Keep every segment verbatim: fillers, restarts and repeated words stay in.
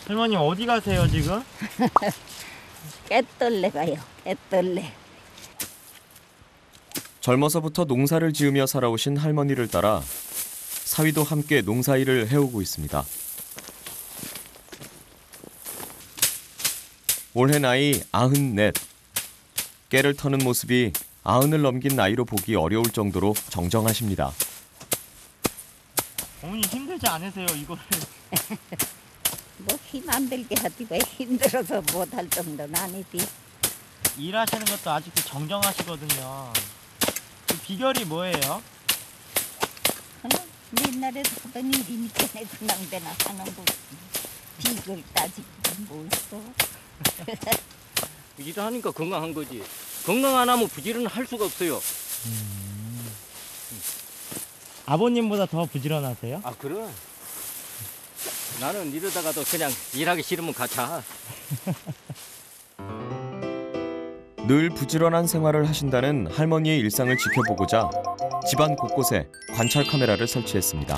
할머니 어디 가세요 지금? 깻떨레 가요. 깻떨레. 젊어서부터 농사를 지으며 살아오신 할머니를 따라 사위도 함께 농사일을 해오고 있습니다. 올해 나이 아흔넷. 깨를 터는 모습이 아흔을 넘긴 나이로 보기 어려울 정도로 정정하십니다. 어머니 힘들지 않으세요 이거를? 뭐 힘 안 들게 하지 왜 힘들어서 못할 정도는 아니지. 일하시는 것도 아직도 정정하시거든요. 그 비결이 뭐예요? 그냥 옛날에 하던 일이니까 그냥 되나 하는 거. 비결 따지고 뭐 있어. 일하니까 건강한 거지. 건강 안 하면 부지런히 할 수가 없어요. 음... 아버님보다 더 부지런하세요? 아 그래? 나는 이러다가도 그냥 일하기 싫으면 가자. 늘 부지런한 생활을 하신다는 할머니의 일상을 지켜보고자 집안 곳곳에 관찰 카메라를 설치했습니다.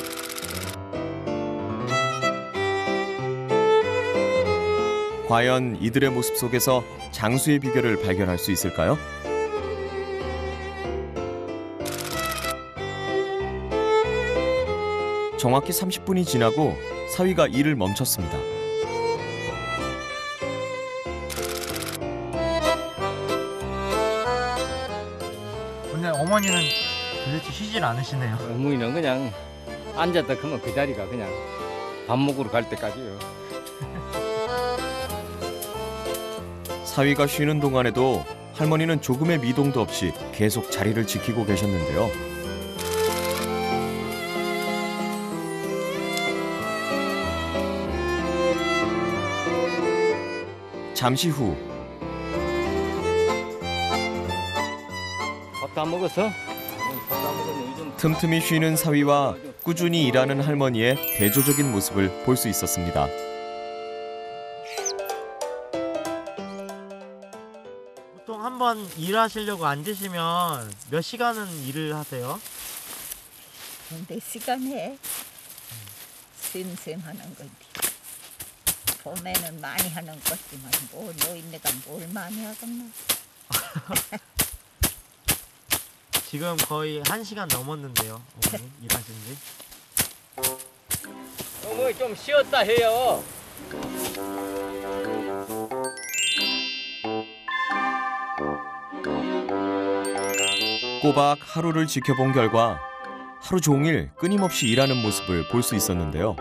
과연 이들의 모습 속에서 장수의 비결을 발견할 수 있을까요? 정확히 삼십 분이 지나고 사위가 일을 멈췄습니다. 근데 어머니는 도대체 쉬질 않으시네요. 어머니는 그냥 앉았다 그러면 그 자리가 그냥 밥 먹으러 갈 때까지요. 사위가 쉬는 동안에도 할머니는 조금의 미동도 없이 계속 자리를 지키고 계셨는데요. 잠시 후 밥도 안 먹었어? 밥도 안 먹었네. 좀 틈틈이 쉬는 사위와 꾸준히 일하는 할머니의 대조적인 모습을 볼 수 있었습니다. 보통 한번 일하시려고 앉으시면 몇 시간은 일을 하세요? 근데 시간에 쌤쌤 하는 거지. 봄에는 많이 하는 거지만 뭐 노인네가 뭘 많이 하겠나. 지금 거의 한 시간 넘었는데요, 어머니 일하신 지. 어머니 좀 쉬었다 해요. 꼬박 하루를 지켜본 결과 하루 종일 끊임없이 일하는 모습을 볼 수 있었는데요.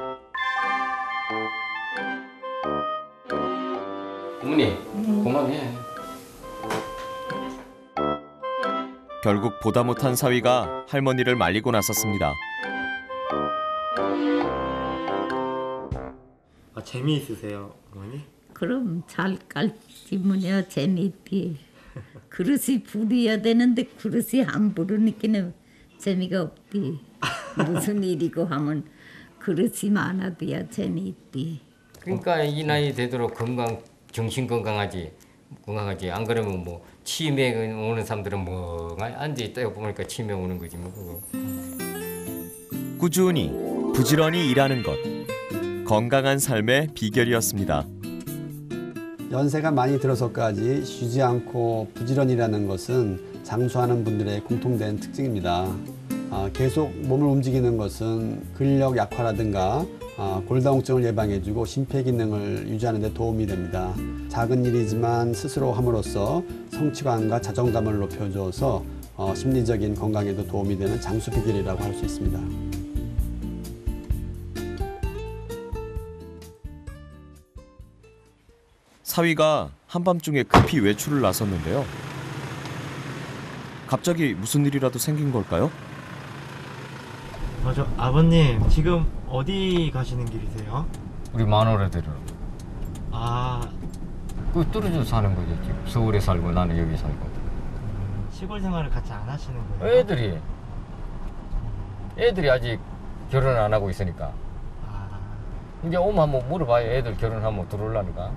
어머니 음. 그만해. 결국 보다 못한 사위가 할머니를 말리고 나섰습니다. 아, 재미있으세요, 어머니? 그럼 잘 깔지면요 재미있지. 그릇이 부려야 되는데 그릇이 안 부르니까는 재미가 없디. 무슨 일이고 하면 그릇이 많아도야 재미있디. 그러니까 이 나이 되도록 건강, 정신 건강하지, 건강하지. 안 그러면 뭐 치매 오는 사람들은 뭐 앉아 있다 보니까 치매 오는 거지 뭐 그거. 꾸준히 부지런히 일하는 것, 건강한 삶의 비결이었습니다. 연세가 많이 들어서까지 쉬지 않고 부지런히 일하는 것은 장수하는 분들의 공통된 특징입니다. 아, 계속 몸을 움직이는 것은 근력 약화라든가 아, 골다공증을 예방해주고 심폐기능을 유지하는 데 도움이 됩니다. 작은 일이지만 스스로 함으로써 성취감과 자존감을 높여줘서 어, 심리적인 건강에도 도움이 되는 장수 비결이라고 할 수 있습니다. 사위가 한밤중에 급히 외출을 나섰는데요. 갑자기 무슨 일이라도 생긴 걸까요? 맞아, 아버님 지금 어디 가시는 길이세요? 우리 마누라들은 아, 그 떨어져 사는 거죠. 지금 서울에 살고 나는 여기 살고. 음, 시골 생활을 같이 안 하시는 거예요? 애들이 애들이 아직 결혼 안 하고 있으니까. 아, 이제 오면 한번 물어봐요. 애들 결혼하면 들어올라는가.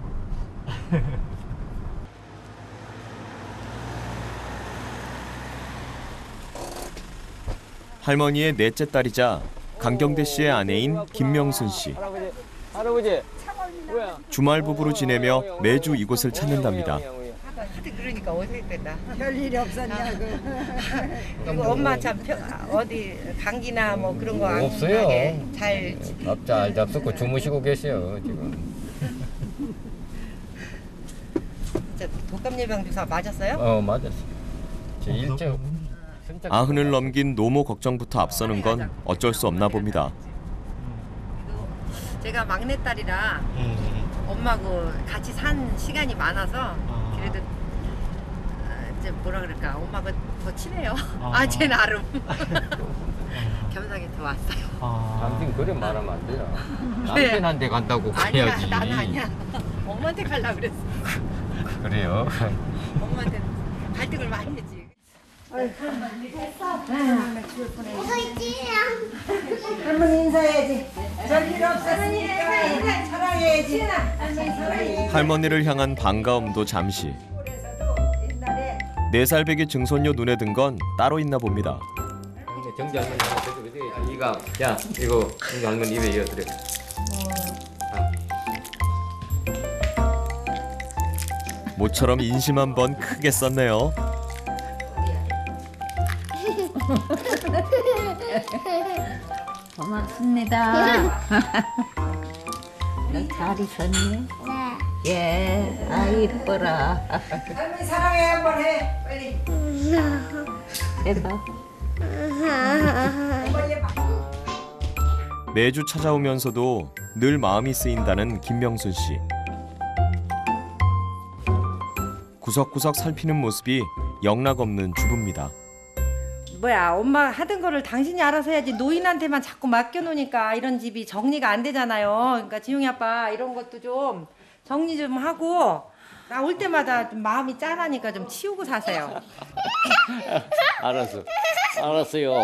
할머니의 넷째 딸이자 강경대 씨의 아내인 김명순 씨. 할아버지, 할아버지. 주말 부부로 지내며 매주 이곳을 찾는답니다. 그러니까 어색했다. 별일이 없었냐고. 그리고 엄마 참 펴- 어디 감기나 뭐 그런 거 안 없어요. 나게 잘 밥 잘 잡수고 주무시고 계세요 지금. 저 독감 예방 주사 맞았어요? 어 맞았어. 제 일정. 아흔을 넘긴 노모 걱정부터 앞서는 건 어쩔 수 없나 봅니다. 제가 막내딸이라 예. 엄마하고 같이 산 시간이 많아서 아. 그래도 어, 이제 뭐라 그럴까 엄마가 더 친해요. 아. 아 제 나름 겸상에 더 왔어요. 아. 당신 그래 말하면 안 돼요. 네. 남편한테 간다고 아니야 그래야지. 나는 아니야. 엄마한테 가려고 그랬어. 그래요. 엄마한테 갈등을 많이 했지. 할머니 인사해야지. 별일 없었으니까 사랑해야지. 할머니 사랑해. 할머니를 향한 반가움도 잠시. 옛날에 네 살 배기 증손녀 눈에 든 건 따로 있나 봅니다. 정지 할머니 이가 야 이거 정지 할머니 입에 이어드려. 모처럼 인심 한 번 크게 썼네요. 고맙습니다. 너 잘 있었니? 네. 예, 아 이뻐라. 할머니 사랑해 한번 해, 빨리. 해봐. 매주 찾아오면서도 늘 마음이 쓰인다는 김명순 씨. 구석구석 살피는 모습이 영락없는 주부입니다. 뭐야 엄마 하던 거를 당신이 알아서 해야지 노인한테만 자꾸 맡겨놓으니까 이런 집이 정리가 안 되잖아요. 그러니까 지용이 아빠 이런 것도 좀 정리 좀 하고 나 올 때마다 좀 마음이 짠하니까 좀 치우고 사세요. 알았어. 알았어요.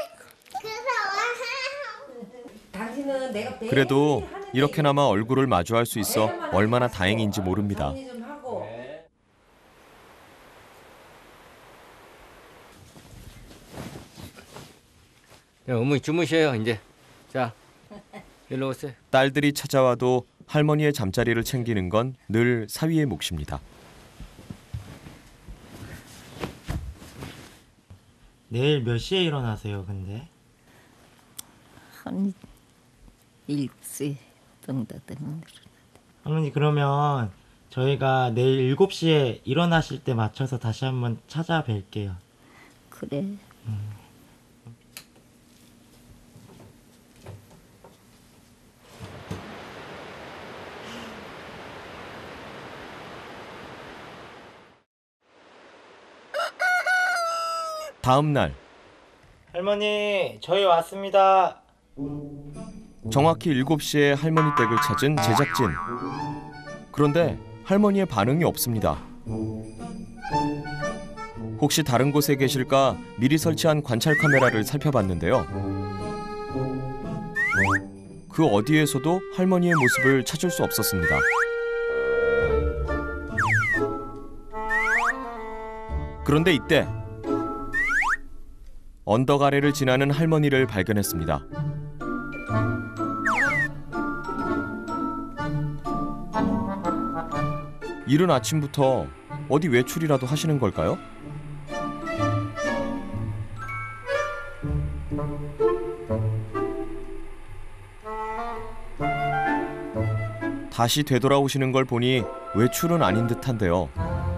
당신은 내가 매일 그래도 하는 이렇게나마 얼굴을 마주할 수 있어 얼마나 다행인지 모릅니다. 정리 좀 하고. 야, 어머니 주무셔요 이제. 자, 일로 오세요. 딸들이 찾아와도 할머니의 잠자리를 챙기는 건 늘 사위의 몫입니다. 내일 몇 시에 일어나세요, 근데? 한 일곱 시 정도 되면 할머니 그러면 저희가 내일 일곱 시에 일어나실 때 맞춰서 다시 한번 찾아뵐게요. 그래. 다음 날 할머니, 저희 왔습니다. 정확히 일곱 시에 할머니 댁을 찾은 제작진. 그런데 할머니의 반응이 없습니다. 혹시 다른 곳에 계실까 미리 설치한 관찰 카메라를 살펴봤는데요. 그 어디에서도 할머니의 모습을 찾을 수 없었습니다. 그런데 이때 언덕 아래를 지나는 할머니를 발견했습니다. 이른 아침부터 어디 외출이라도 하시는 걸까요? 다시 되돌아오시는 걸 보니 외출은 아닌 듯한데요.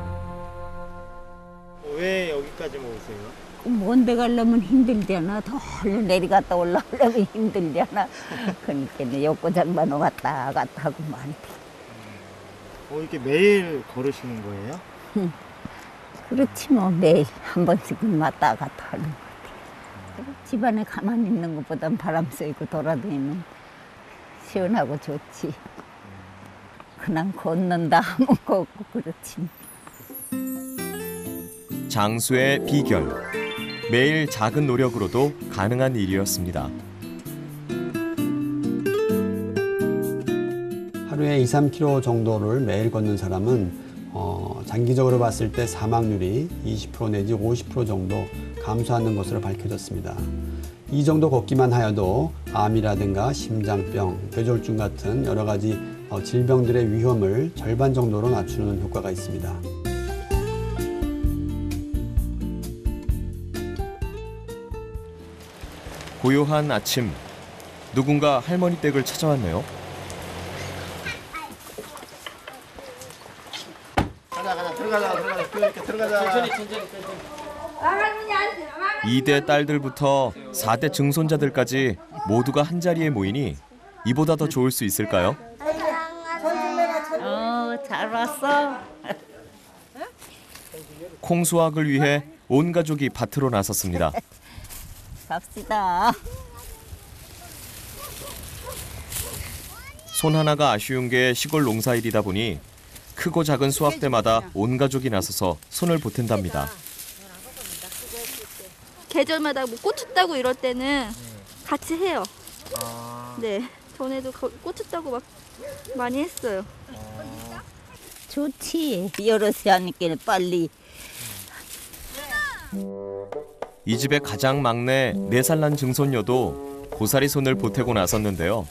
왜 여기까지 모으세요? 먼데 가려면 힘들잖아. 더 얼른 내려갔다 올라오려면 힘들잖아. 그러니까 욕구장만 왔다 갔다 하고 많대. 어, 이렇게 매일 걸으시는 거예요? 그렇지 뭐 매일 한 번씩은 왔다 갔다 하는 것 같아. 집안에 가만히 있는 것보단 바람 쐬고 돌아다니면 시원하고 좋지. 그냥 걷는다 하면 걷고 그렇지. 장수의 비결. 매일 작은 노력으로도 가능한 일이었습니다. 하루에 이, 삼 킬로미터 정도를 매일 걷는 사람은 어, 장기적으로 봤을 때 사망률이 이십 퍼센트 내지 오십 퍼센트 정도 감소하는 것으로 밝혀졌습니다. 이 정도 걷기만 하여도 암이라든가 심장병, 뇌졸중 같은 여러 가지 어, 질병들의 위험을 절반 정도로 낮추는 효과가 있습니다. 고요한 아침, 누군가 할머니 댁을 찾아왔네요. 가자 가자 들어가자 들어가자 이렇게 들어가자. 이 대 딸들부터 사 대 증손자들까지 모두가 한자리에 모이니 이보다 더 좋을 수 있을까요? 어, 잘 왔어. 콩수확을 위해 온 가족이 밭으로 나섰습니다. 갑시다. 손 하나가 아쉬운 게 시골 농사일이다 보니 크고 작은 수확 때마다 온 가족이 나서서 손을 보탠답니다. 계절마다 뭐 고추 따고 이럴 때는 같이 해요. 네, 전에도 거- 고추 따고 막 많이 했어요. 좋지. 여럿이 하니까 빨리. 이 집의 가장 막내 네 살 난 증손녀도 고사리 손을 보태고 나섰는데요.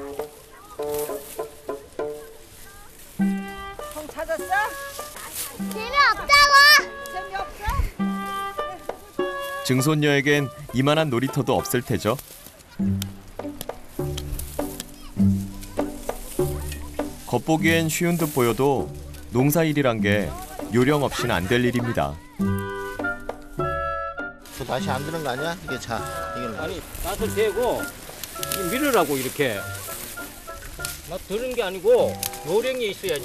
증손녀에겐 이만한 놀이터도 없을 테죠. 겉보기엔 쉬운 듯 보여도 농사일이란 게 요령 없이는 안 될 일입니다. 또 다시 안 드는 거 아니야? 이게 자 이게 아니 낫을 대고 이 밀으라고 이렇게. 막 드는 게 아니고 요령이 있어야지.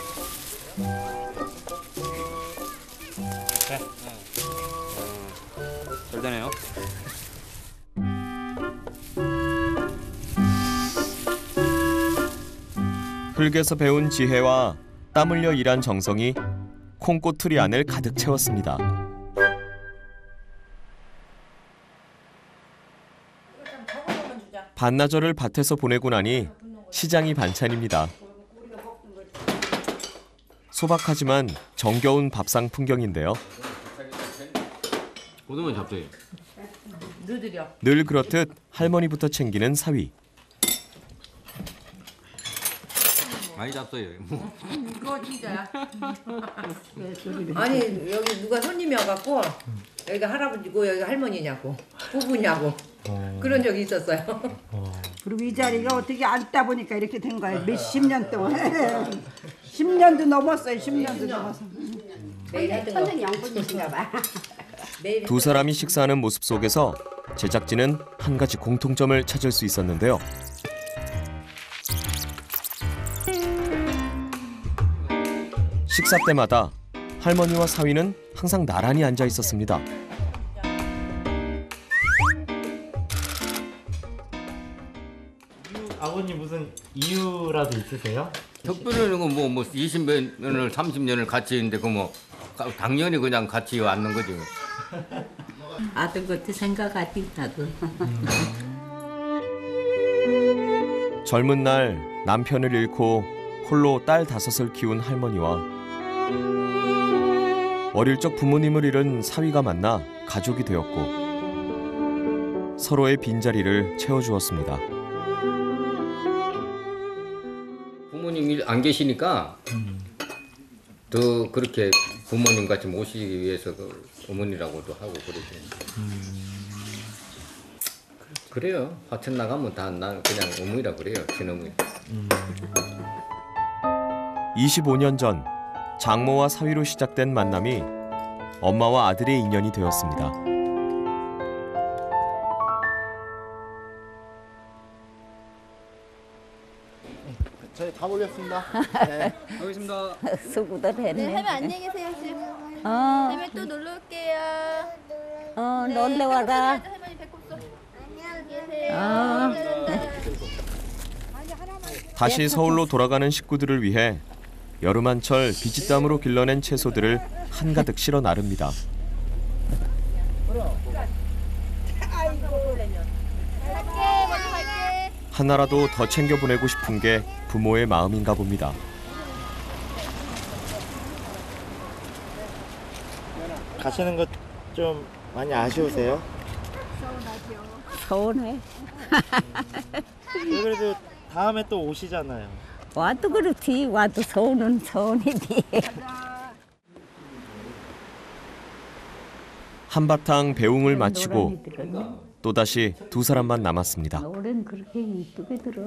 네. 어, 잘 되네요. 흙에서 배운 지혜와 땀 흘려 일한 정성이 콩꼬투리 안을 가득 채웠습니다. 반나절을 밭에서 보내고 나니 시장이 반찬입니다. 소박하지만 정겨운 밥상 풍경인데요. 고등어 잡숴요. 너들이요. 늘 그렇듯 할머니부터 챙기는 사위. 많이 잡숴요. 그거 진짜야. 아니 여기 누가 손님이 와갖고 여기가 할아버지고 여기가 할머니냐고 부부냐고 그런 적이 있었어요. 그리고 이 자리가 어떻게 앉다 보니까 이렇게 된 거예요. 몇십 년 동안. 십 년도 넘었어요. 십 년도 넘어서. 천생 영분이신가 봐. 두 사람이 식사하는 모습 속에서 제작진은 한 가지 공통점을 찾을 수 있었는데요. 식사 때마다 할머니와 사위는 항상 나란히 앉아 있었습니다. 아버님 무슨 이유라도 있으세요? 특별히 뭐뭐 뭐 이십 년을 삼십 년을 같이 있는데 그 뭐 당연히 그냥 같이 왔는 거지. 아들 것도 생각하지 나도. 젊은 날 남편을 잃고 홀로 딸 다섯을 키운 할머니와 어릴 적 부모님을 잃은 사위가 만나 가족이 되었고 서로의 빈자리를 채워주었습니다. 부모님이 안 계시니까 더 그렇게 부모님 같이 모시기 위해서 그 어머니라고도 하고 그러죠. 그래요. 하천 나가면 다 난 그냥 어머니라 그래요. 친어머니. 이십오 년 전 장모와 사위로 시작된 만남이 엄마와 아들의 인연이 되었습니다. 저희 다 올렸습니다. 네. 알겠습니다. 수고들 했네. 네, 할머니 안녕히 계세요. 어, 할머니 또 놀러 올게요. 어, 놀러 와라. 할머니 배꼽소. 안녕히 계세요. 어. 다시 서울로 돌아가는 식구들을 위해 여름 한철 비지땀으로 길러낸 채소들을 한가득 실어 나릅니다. 하나라도 더 챙겨 보내고 싶은 게 부모의 마음인가 봅니다. 가시는 거 좀 많이 아쉬우세요? 서운해. 그래도 다음에 또 오시잖아요. 와도 그렇지. 와도 서운은 서운이지. 한바탕 배웅을 마치고 또다시 두 사람만 남았습니다. 노래는 그렇게 이쁘게 들어.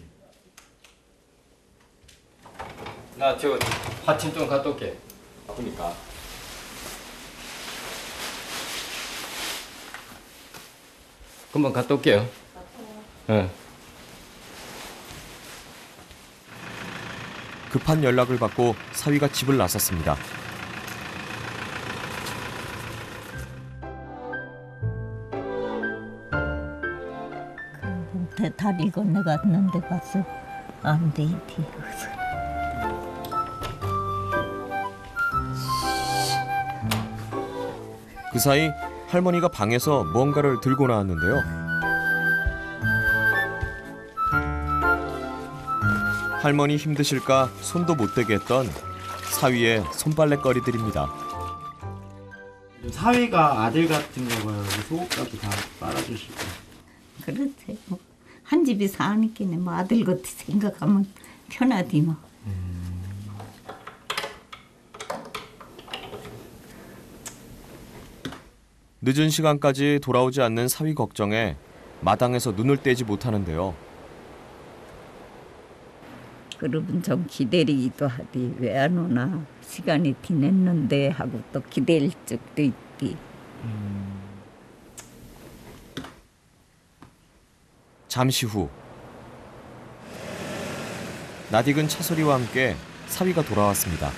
나 저 화침 좀 갖다 올게. 바쁘니까. 금방 갔다 올게요. 예. 급한 연락을 받고 사위가 집을 나섰습니다. 그 다리 건너갔는데 가서 안 돼, 이티. 그 사이 할머니가 방에서 무언가를 들고 나왔는데요. 할머니 힘드실까 손도 못 대게 했던 사위의 손빨래거리들입니다. 사위가 아들 같은 거 봐요. 소옷까지 다 빨아주시고. 그렇지. 뭐. 한 집이 사니까 뭐 아들 같이 생각하면 편하디 뭐. 늦은 시간까지 돌아오지 않는 사위 걱정에 마당에서 눈을 떼지 못하는데요. 그러면 좀 기다리기도 하디. 왜 안 오나 시간이 지냈는데 하고 또 기다릴 적도 있디. 음. 잠시 후 낯익은 차소리와 함께 사위가 돌아왔습니다.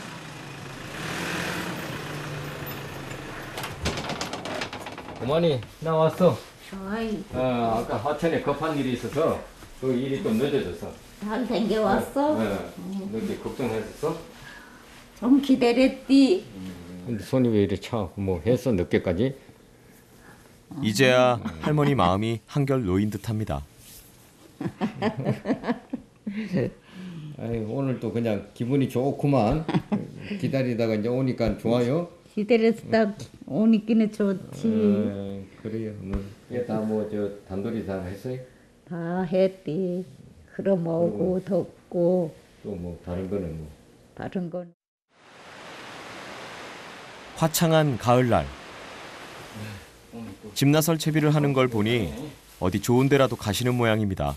어머니 나 왔어. 어이, 어, 아까 하천에 급한 일이 있어서 그 일이 좀 늦어졌어. 잘 댕겨왔어? 네. 늦게 걱정했었어? 좀 기다렸디. 근데 손이 왜 이래 차고 뭐 했어 늦게까지? 이제야 할머니 마음이 한결 놓인 듯합니다. 아이, 오늘 또 그냥 기분이 좋구만. 기다리다가 이제 오니까 좋아요. 기다렸다 오니까는 좋지. 에, 그래요. 뭐, 다뭐 저 단돌이 다 했어요? 다 했디. 그럼 오고 덥고 또 뭐 다른 거는 뭐. 다른 건. 화창한 가을날 집나설 채비를 하는 걸 보니 어디 좋은 데라도 가시는 모양입니다.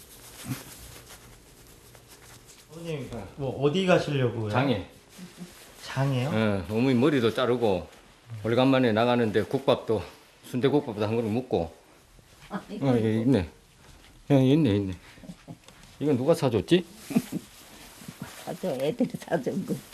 어머님 뭐 어디 가시려고요? 장에. 장에요? 어, 어머니 머리도 자르고 오래간만에 나가는데 국밥도 순대국밥도 한 그릇 먹고. 어, 예, 있네. 예, 있네, 있네. 이건 누가 사줬지? 사줘 애들이 사준 거.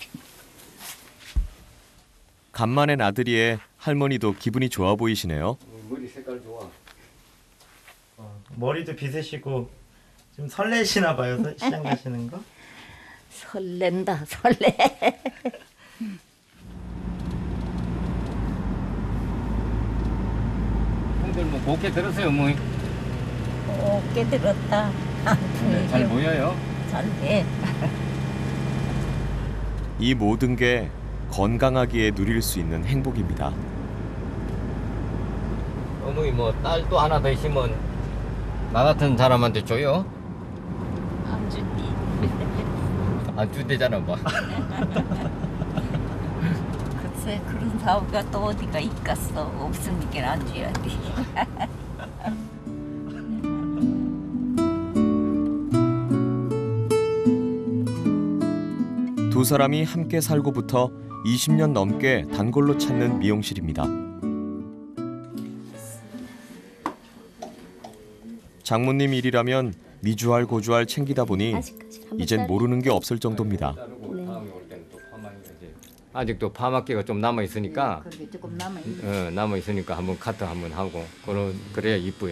간만에 나들이에 할머니도 기분이 좋아 보이시네요. 머리 색깔 좋아. 어, 머리도 빗으시고 좀 설레시나 봐요. 서- 시장 가시는 거? 설렌다 설레. 형들 뭐 곱게 들었어요, 뭐. 어깨 들었다. 네, 잘 보여요. 잘해. 이 모든 게 건강하기에 누릴 수 있는 행복입니다. 어머니 뭐 딸 또 하나 더 있으면 나 같은 사람한테 줘요? 안 주디. 안 주대잖아, 뭐. 글쎄 그런 사업가 또 어디가 있겠어. 없으니까 안 줘야지. 두 사람이 함께 살고부터 이십 년 넘게 단골로 찾는 미용실입니다. 장모님 일이라면 미주알 고주알 챙기다 보니 이젠 모르는 게 없을 정도입니다. 아직도 파마기가 좀 남아 있으니까 그게 조금 남아 있. 어, 남아 있으니까 한번 카트 한번 하고 그런 그래야 이쁘요.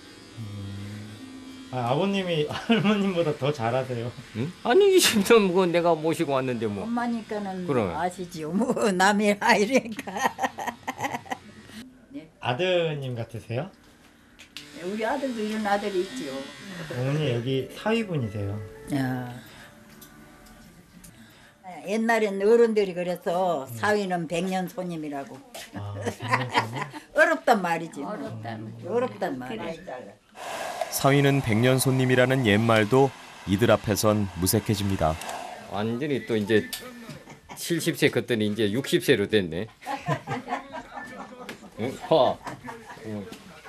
아, 아버님이 할머님보다 더 잘하세요. 응? 아니 이십 년 뭐 내가 모시고 왔는데 뭐. 엄마니까는 그럼. 아시지요. 뭐 남의 아이니까. 아드님 같으세요? 우리 아들도 이런 아들이 있지요. 어머니 여기 사위분이세요. 야. 옛날엔 어른들이 그래서 사위는 백년 손님이라고. 아, 어렵단 말이지. 어렵다는. 어렵단 말이야. 사위는 백년 손님이라는 옛말도 이들 앞에선 무색해집니다. 완전히 또 이제 칠십 세 걷더니 이제 육십 세로 됐네. 응? 화. 응.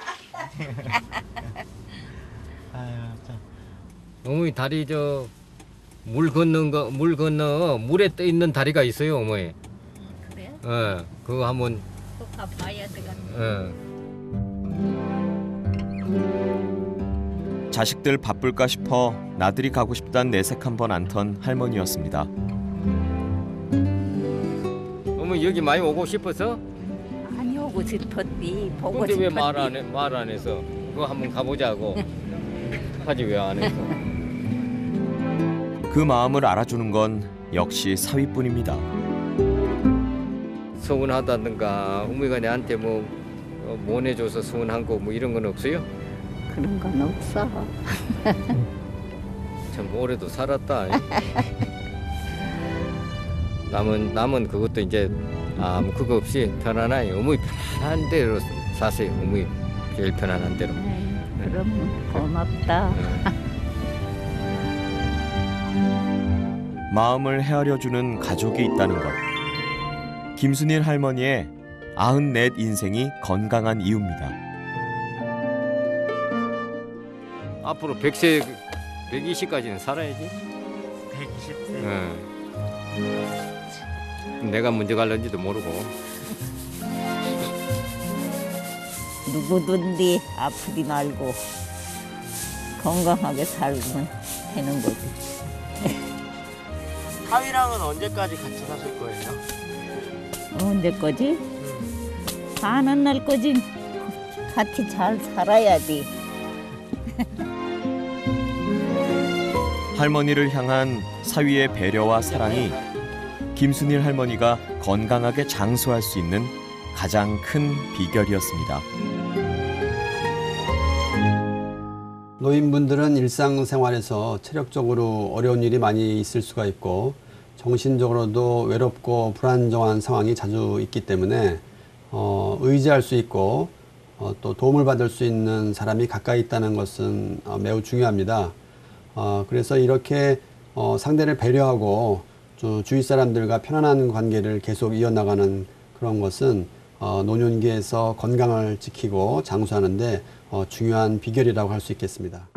아유, 참. 어머니 다리 저 물 건너는 거, 물 건너 물에 떠 있는 다리가 있어요, 어머니. 그래요? 어, 그거 한번. 꼭 가봐야 되겠네. 어. 자식들 바쁠까 싶어 나들이 가고 싶단 내색 한 번 안 턴 할머니였습니다. 어머니 여기 많이 오고 싶어서? 아니 오고 싶었디 보고 근데 싶었디. 왜 말 안 해? 말 안 해서 그거 한번 가보자고 하지 왜 안 해서? 그 마음을 알아주는 건 역시 사위뿐입니다. 서운하다든가 어머니가 내한테 뭐 어, 모내줘서 서운한 거 뭐 이런 건 없어요? 그런 건 없어. 참 오래도 살았다. 남은 남은 그것도 이제 아무 그거 없이 편안하게 어머니 편안한 대로 사세요. 어머니 제일 편안한 대로. 에이, 그럼 고맙다. 마음을 헤아려주는 가족이 있다는 것. 김순일 할머니의 아흔넷 인생이 건강한 이유입니다. 앞으로 백 세, 백이십까지는 살아야지. 백이십 세. 응. 내가 먼저 갈런지도 모르고. 누구든지 아프지 말고 건강하게 살면 되는 거지. 사위랑은 언제까지 같이 사실 거예요? 언제 거지? 사는 날 거지. 같이 잘 살아야지. 할머니를 향한 사위의 배려와 사랑이 김순일 할머니가 건강하게 장수할 수 있는 가장 큰 비결이었습니다. 노인분들은 일상생활에서 체력적으로 어려운 일이 많이 있을 수가 있고 정신적으로도 외롭고 불안정한 상황이 자주 있기 때문에 어, 의지할 수 있고 어, 또 도움을 받을 수 있는 사람이 가까이 있다는 것은 어, 매우 중요합니다. 어, 그래서 이렇게 어, 상대를 배려하고 주, 주위 사람들과 편안한 관계를 계속 이어나가는 그런 것은 어, 노년기에서 건강을 지키고 장수하는 데 어, 중요한 비결이라고 할 수 있겠습니다.